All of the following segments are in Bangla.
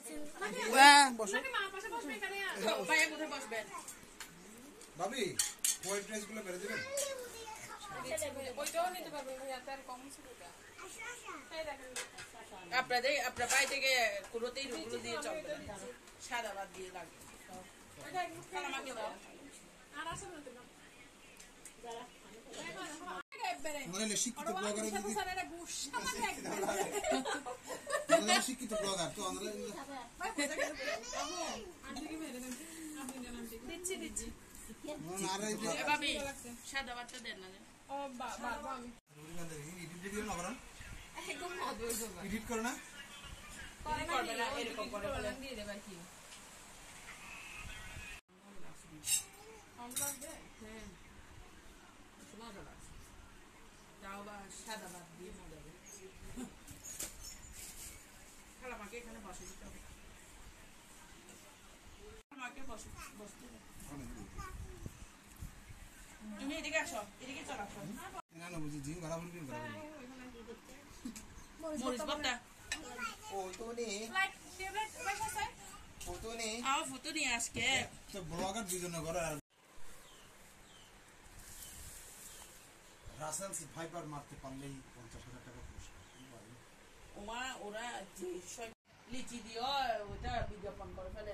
ভাবি হোয়াইট রাইস গুলো বেড়ে দেবেন আপনার বাড়ি থেকে কোনোতেই রুগুলো দিয়ে চলবে সাদা ভাত দিয়ে লাগবে শিক্ষিত ব্লগার শিক্ষিত ব্লগার তো আমরা সাদা ভাতটা দেন না এডিট করে না এরকম করে দিয়ে দেবে কি মজা লাগছে তাও বা সাদা ভাত দিয়ে মজা হবে আমাকে এখানে বসে দিতে হবে আমাকে বসতে তুমি এদিকে আসো এদিকে চল আসো না না বুঝি জিম ভাড়া বলবি মরিচ বত্তা ফটো নিয়ে আজকে তো ব্লগার দুইজন করে আর রাসেল ভাইপার মারতে পারলেই 50,000 টাকা পুরস্কার ওরা যে লিচি দিও ওটা বিজ্ঞাপন করে ফেলে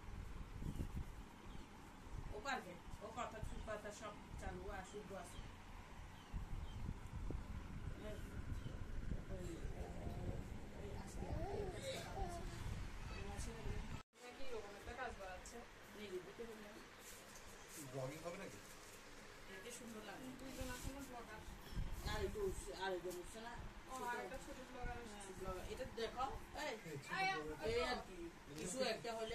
ও পারবে ও কথা সব চালু শুদ্ধ আছে ব্লগিং হবে নাকি সুন্দর লাগে আরেকজন উঠছে না এটা দেখো এই আর কি কিছু একটা হলে